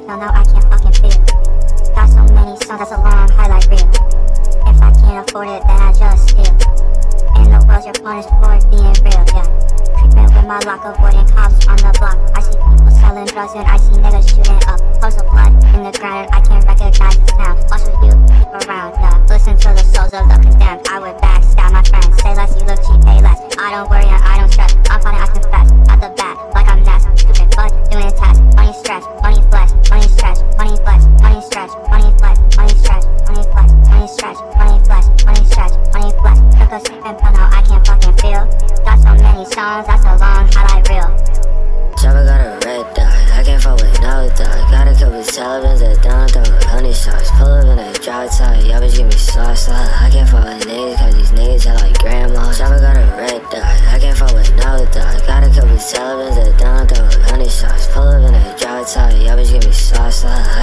No, I can't fucking feel. Got so many songs, that's a long highlight reel. If I can't afford it, then I just steal. In the world, you're punished for being real, yeah. Creeping with my lock, avoiding cops on the block. I see people selling drugs and I see niggas shooting up. Close of blood in the ground, I can't recognize the sound. Watch what you keep around, yeah. Listen to the souls of the condemned. I would backstab my friends. Say less, you look cheap, pay less. I don't worry and I don't stress. I'm fine, I confess. At the bat, like I'm Ness. Stupid but doing tests. Money stretch, money flex, money stretch, money flex, money stretch, money flex, money stretch, money flex, money stretch, money flex, money stretch, money flex. Took a sleep and pill, now I can't fucking feel. Got so many songs, that's a long highlight reel. Chopper got a red dot, I can't fuck with no dog. Got a couple Talibans that don't throw honey shots. Pull up in a dry tie, y'all bitch give me sauce. I can't fuck with niggas cause these niggas are like grandma. Chopper got a red dot, I can't fuck with no dog. Got a couple Talibans that don't throw honey shots. Pull up in a dry tie, y'all bitch give me sauce.